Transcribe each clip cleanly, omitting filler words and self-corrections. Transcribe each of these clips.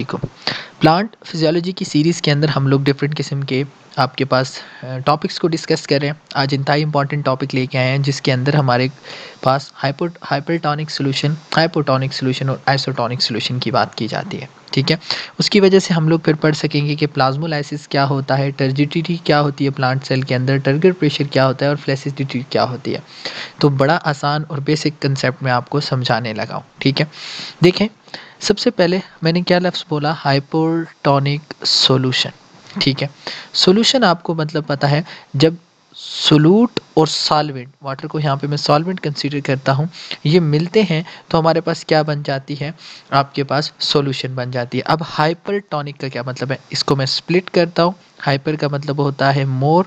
को plant physiology की series के अंदर हम लोग डिफरेंट किस्म के आपके पास टॉपिक्स को डिस्कस कर रहे हैं। आज इंतहाई इंपॉर्टेंट टॉपिक लेके आए हैं जिसके अंदर हमारे पास हाइपरटोनिक सोल्यूशन और आइसोटोनिक सोल्यूशन की बात की जाती है। ठीक है, उसकी वजह से हम लोग फिर पढ़ सकेंगे कि प्लाज्मोलाइसिस क्या होता है, टर्जिडिटी क्या होती है प्लांट सेल के अंदर, टर्गर प्रेशर क्या होता है और फ्लेसिडिटी क्या होती है। तो बड़ा आसान और बेसिक कंसेप्ट में आपको समझाने लगा हूँ। ठीक है, देखें सबसे पहले मैंने क्या लफ्ज़ बोला, हाइपोटोनिक सॉल्यूशन। ठीक है, सॉल्यूशन आपको मतलब पता है, जब सोलूट और सॉल्वेंट, वाटर को यहाँ पे मैं सॉल्वेंट कंसीडर करता हूँ, ये मिलते हैं तो हमारे पास क्या बन जाती है, आपके पास सॉल्यूशन बन जाती है। अब हाइपरटोनिक का क्या मतलब है, इसको मैं स्प्लिट करता हूँ। हाइपर का मतलब होता है मोर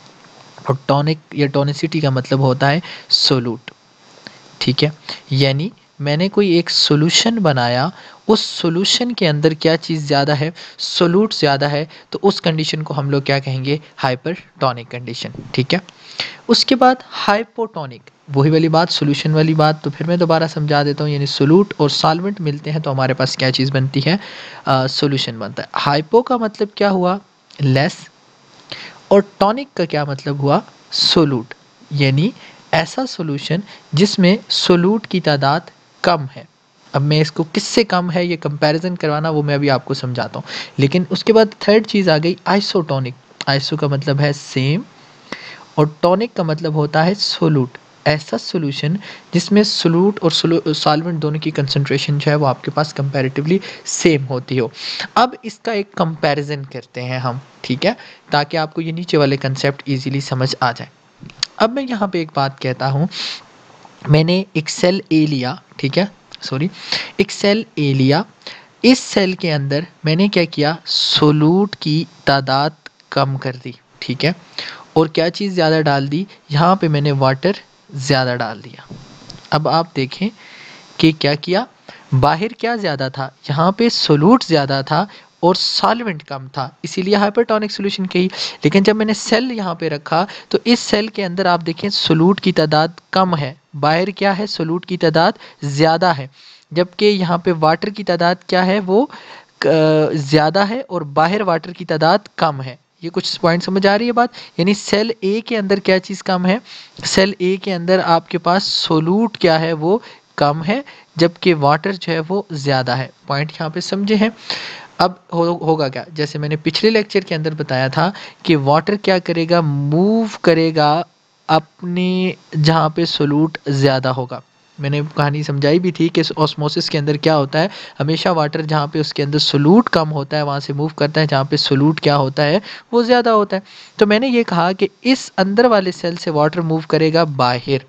और टॉनिक या टोनिसिटी का मतलब होता है सोलूट। ठीक है, यानी मैंने कोई एक सॉल्यूशन बनाया, उस सॉल्यूशन के अंदर क्या चीज़ ज़्यादा है, सोलूट ज़्यादा है, तो उस कंडीशन को हम लोग क्या कहेंगे, हाइपरटोनिक कंडीशन। ठीक है, उसके बाद हाइपोटोनिक, वही वाली बात, सॉल्यूशन वाली बात, तो फिर मैं दोबारा समझा देता हूँ। यानी सोलूट और सॉल्वेंट मिलते हैं तो हमारे पास क्या चीज़ बनती है, सॉल्यूशन बनता है। हाइपो का मतलब क्या हुआ, लेस, और टॉनिक का क्या मतलब हुआ, सोलूट, यानी ऐसा सॉल्यूशन जिसमें सोलूट की तादाद कम है। अब मैं इसको किससे कम है ये कंपैरिजन करवाना वो मैं अभी आपको समझाता हूँ। लेकिन उसके बाद थर्ड चीज़ आ गई आइसोटोनिक। आइसो का मतलब है सेम और टॉनिक का मतलब होता है सोलूट। ऐसा सॉल्यूशन जिसमें सोलूट और सॉल्वेंट दोनों की कंसंट्रेशन जो है वो आपके पास कंपैरेटिवली सेम होती हो। अब इसका एक कंपैरिजन करते हैं हम, ठीक है, ताकि आपको ये नीचे वाले कंसेप्ट इजीली समझ आ जाए। अब मैं यहाँ पे एक बात कहता हूँ, मैंने एक सेल ए लिया, ठीक है, सॉरी, एक सेल ए लिया। इस सेल के अंदर मैंने क्या किया, सोलूट की तादाद कम कर दी। ठीक है, और क्या चीज़ ज़्यादा डाल दी, यहाँ पे मैंने वाटर ज़्यादा डाल दिया। अब आप देखें कि क्या किया, बाहर क्या ज़्यादा था, यहाँ पे सोलूट ज़्यादा था और सॉल्वेंट कम था, इसीलिए हाइपरटोनिक सॉल्यूशन कही। लेकिन जब मैंने सेल यहाँ पे रखा तो इस सेल के अंदर आप देखें सोलूट की तादाद कम है, बाहर क्या है, सोलूट की तादाद ज़्यादा है, जबकि यहाँ पे वाटर की तादाद क्या है, वो ज़्यादा है और बाहर वाटर की तादाद कम है। ये कुछ पॉइंट समझ आ रही है बात, यानी सेल ए के अंदर क्या चीज़ कम है, सेल ए के अंदर आपके पास सोलूट क्या है, वो कम है, जबकि वाटर जो है वो ज़्यादा है। पॉइंट यहाँ पे समझे हैं। अब होगा क्या, जैसे मैंने पिछले लेक्चर के अंदर बताया था कि वाटर क्या करेगा, मूव करेगा अपने जहाँ पे सोलूट ज़्यादा होगा। मैंने कहानी समझाई भी थी कि ऑस्मोसिस के अंदर क्या होता है, हमेशा वाटर जहाँ पे उसके अंदर सोलूट कम होता है वहाँ से मूव करता है जहाँ पे सोलूट क्या होता है, वो ज़्यादा होता है। तो मैंने ये कहा कि इस अंदर वाले सेल से वाटर मूव करेगा बाहर।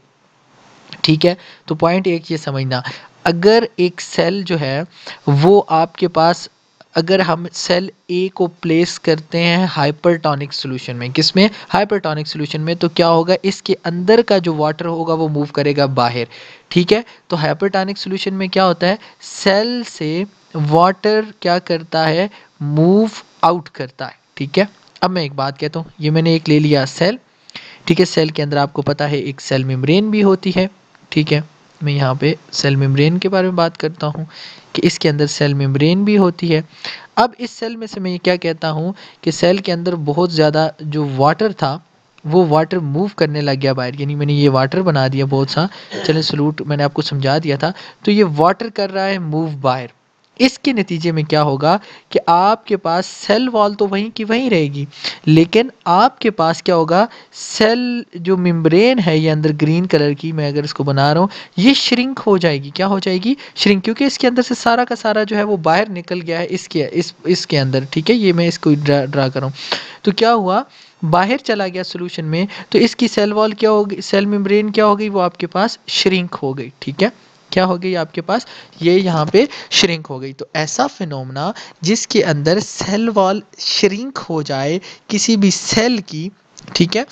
ठीक है, तो पॉइंट एक ये समझना, अगर एक सेल जो है वो आपके पास, अगर हम सेल ए को प्लेस करते हैं हाइपरटोनिक सॉल्यूशन में, किसमें, हाइपरटोनिक सॉल्यूशन में, तो क्या होगा, इसके अंदर का जो वाटर होगा वो मूव करेगा बाहर। ठीक है, तो हाइपरटोनिक सॉल्यूशन में क्या होता है, सेल से वाटर क्या करता है, मूव आउट करता है। ठीक है, अब मैं एक बात कहता हूँ, ये मैंने एक ले लिया सेल। ठीक है, सेल के अंदर आपको पता है एक सेल मेम्ब्रेन भी होती है। ठीक है, मैं यहाँ पे सेल मेम्ब्रेन के बारे में बात करता हूँ कि इसके अंदर सेल मेम्ब्रेन भी होती है। अब इस सेल में से मैं ये क्या कहता हूँ कि सेल के अंदर बहुत ज़्यादा जो वाटर था वो वाटर मूव करने लग गया बाहर, यानी मैंने ये वाटर बना दिया बहुत सा, चलें सॉल्यूट मैंने आपको समझा दिया था, तो ये वाटर कर रहा है मूव बाहर। इसके नतीजे में क्या होगा कि आपके पास सेल वॉल तो वहीं की वहीं रहेगी, लेकिन आपके पास क्या होगा, सेल जो मेम्ब्रेन है ये अंदर ग्रीन कलर की, मैं अगर इसको बना रहा हूँ, ये श्रिंक हो जाएगी। क्या हो जाएगी, श्रिंक, क्योंकि इसके अंदर से सारा का सारा जो है वो बाहर निकल गया है इसके अंदर। ठीक है, ये मैं इसको ड्रा कर रहा हूँ, तो क्या हुआ, बाहर चला गया सोल्यूशन में, तो इसकी सेल वॉल क्या होगी, सेल मेम्ब्रेन क्या हो गई, वो आपके पास श्रिंक हो गई। ठीक है, क्या हो गई आपके पास, ये यहाँ पे श्रिंक हो गई। तो ऐसा फिनोमेना जिसके अंदर सेल वॉल श्रिंक हो जाए किसी भी सेल की, ठीक है,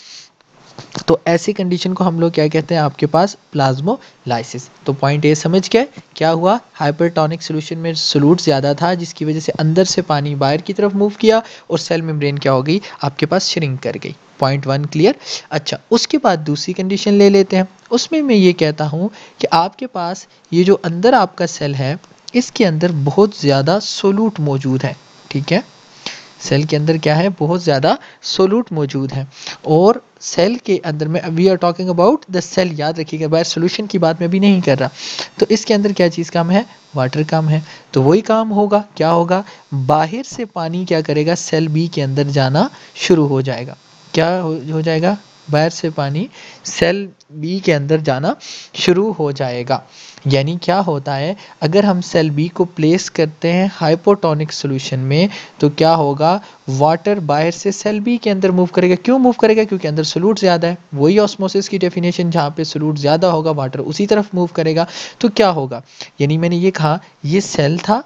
तो ऐसी कंडीशन को हम लोग क्या कहते हैं, आपके पास प्लाज्मोलाइसिस। तो पॉइंट ए समझ गए, क्या हुआ, हाइपरटोनिक सॉल्यूशन में सोलूट ज़्यादा था जिसकी वजह से अंदर से पानी बाहर की तरफ मूव किया और सेल मेम्ब्रेन क्या हो गई, आपके पास श्रिंक कर गई। Point one clear. अच्छा, उसके बाद दूसरी कंडीशन ले लेते हैं, उसमें मैं ये कहता हूँ कि आपके पास ये जो अंदर आपका सेल है इसके अंदर बहुत ज़्यादा सोलूट मौजूद है, ठीक है। सेल के अंदर क्या है, बहुत ज़्यादा सोलूट मौजूद है। और सेल के अंदर में we are talking about the cell, याद रखिएगा, बाहर सोल्यूशन की बात मैं भी नहीं कर रहा। तो इसके अंदर क्या चीज़ कम है, वाटर कम है। तो वही काम होगा, क्या होगा, बाहर से पानी क्या करेगा, सेल बी के अंदर जाना शुरू हो जाएगा। क्या हो जाएगा, बाहर से पानी सेल बी के अंदर जाना शुरू हो जाएगा। यानी क्या होता है, अगर हम सेल बी को प्लेस करते हैं हाइपोटोनिक सॉल्यूशन में, तो क्या होगा, वाटर बाहर से सेल बी के अंदर मूव करेगा। क्यों मूव करेगा, क्योंकि अंदर सोल्यूट ज़्यादा है। वही ऑस्मोसिस की डेफिनेशन, जहाँ पे सोल्यूट ज़्यादा होगा वाटर उसी तरफ मूव करेगा। तो क्या होगा, यानी मैंने ये कहा ये सेल था,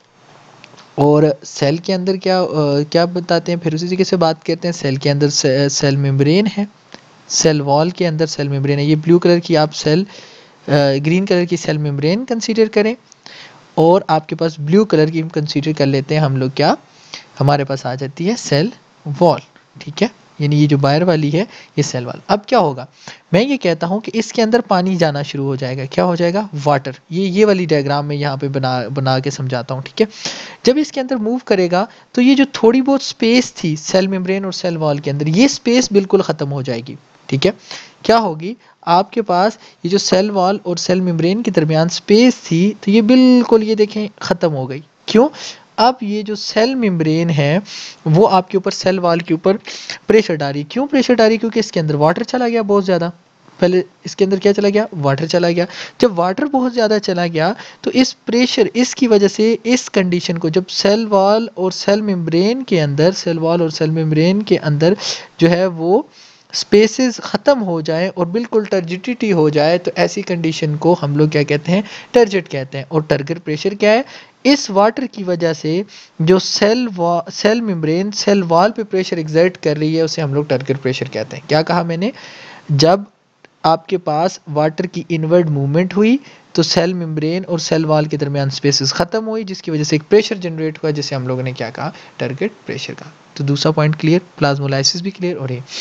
और सेल के अंदर क्या बताते हैं, फिर उसी तरीके से बात करते हैं। सेल के अंदर सेल मेम्ब्रेन है, सेल वॉल के अंदर सेल मेम्ब्रेन है। ये ब्लू कलर की आप ग्रीन कलर की सेल मेम्ब्रेन कंसीडर करें, और आपके पास ब्लू कलर की कंसीडर कर लेते हैं हम लोग, क्या हमारे पास आ जाती है सेल वॉल, ठीक है। यानी ये जो बाहर वाली है ये सेल वॉल। अब क्या होगा, मैं ये कहता हूँ कि इसके अंदर पानी जाना शुरू हो जाएगा। क्या हो जाएगा, वाटर। ये वाली डायग्राम में यहाँ पे बना के समझाता हूँ, ठीक है। जब इसके अंदर मूव करेगा तो ये जो थोड़ी बहुत स्पेस थी सेल मेम्ब्रेन और सेल वॉल के अंदर, ये स्पेस बिल्कुल ख़त्म हो जाएगी, ठीक है। क्या होगी, आपके पास ये जो सेल वॉल और सेल मेम्ब्रेन के दरमियान स्पेस थी, तो ये बिल्कुल ये देखें ख़त्म हो गई। क्यों, अब ये जो सेल मेम्ब्रेन है वो आपके ऊपर सेल वॉल के ऊपर प्रेशर डाली। क्यों प्रेशर डाली, क्योंकि इसके अंदर वाटर चला गया बहुत ज़्यादा। पहले इसके अंदर क्या चला गया, वाटर चला गया। जब वाटर बहुत ज़्यादा चला गया तो इस प्रेशर, इसकी वजह से इस कंडीशन को, जब सेल वॉल और सेल मेम्ब्रेन के अंदर, सेल वॉल और सेल मेम्ब्रेन के अंदर जो है वो स्पेसेस ख़त्म हो जाए और बिल्कुल टर्जिडिटी हो जाए, तो ऐसी कंडीशन को हम लोग क्या कहते हैं, टर्जिड कहते हैं। और टर्गर प्रेशर क्या है, इस वाटर की वजह से जो सेल मेम्ब्रेन सेल वॉल पे प्रेशर एग्जर्ट कर रही है, उसे हम लोग टर्गर प्रेशर कहते हैं। क्या कहा मैंने, जब आपके पास वाटर की इनवर्ड मूवमेंट हुई तो सेल मेम्ब्रेन और सेल वॉल के दरमियान स्पेसेस ख़त्म हुई, जिसकी वजह से एक प्रेशर जनरेट हुआ, जिसे हम लोगों ने क्या कहा, टारगेट प्रेशर कहा। तो दूसरा पॉइंट क्लियर, प्लाज्मोलाइसिस भी क्लियर। और ये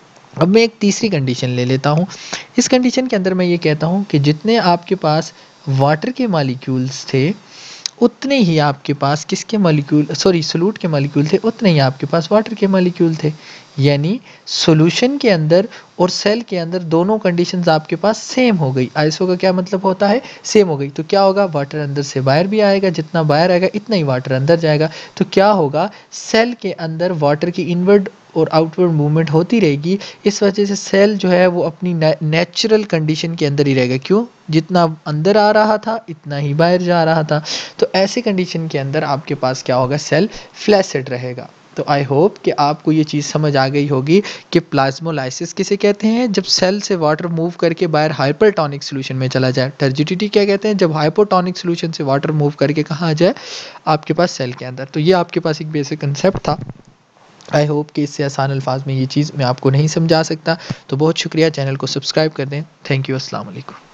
अब मैं एक तीसरी कंडीशन ले लेता हूँ। इस कंडीशन के अंदर मैं ये कहता हूँ कि जितने आपके पास वाटर के मॉलिक्यूल्स थे, उतने ही आपके पास किसके मॉलिक्यूल, सॉरी सोल्यूट के मॉलिक्यूल थे, उतने ही आपके पास वाटर के मॉलिक्यूल थे। यानी सॉल्यूशन के अंदर और सेल के अंदर दोनों कंडीशंस आपके पास सेम हो गई। आइसो का क्या मतलब होता है, सेम हो गई। तो क्या होगा, वाटर अंदर से बाहर भी आएगा, जितना बाहर आएगा इतना ही वाटर अंदर जाएगा। तो क्या होगा, सेल के अंदर वाटर की इनवर्ड और आउटवर्ड मूवमेंट होती रहेगी। इस वजह से सेल जो है वो अपनी नेचुरल कंडीशन के अंदर ही रहेगा। क्यों, जितना अंदर आ रहा था इतना ही बाहर जा रहा था। तो ऐसी कंडीशन के अंदर आपके पास क्या होगा, सेल फ्लैसिड रहेगा। तो आई होप कि आपको ये चीज़ समझ आ गई होगी कि प्लाज्मोलाइसिस किसे कहते हैं, जब सेल से वाटर मूव करके बाहर हाइपरटोनिक सॉल्यूशन में चला जाए। टर्जिडिटी क्या कहते हैं, जब हाइपोटोनिक सॉल्यूशन से वाटर मूव करके कहाँ आ जाए, आपके पास सेल के अंदर। तो ये आपके पास एक बेसिक कंसेप्ट था। आई होप कि इससे आसान अल्फाज में ये चीज़ मैं आपको नहीं समझा सकता। तो बहुत शुक्रिया, चैनल को सब्सक्राइब कर दें। थैंक यू, अस्सलाम वालेकुम।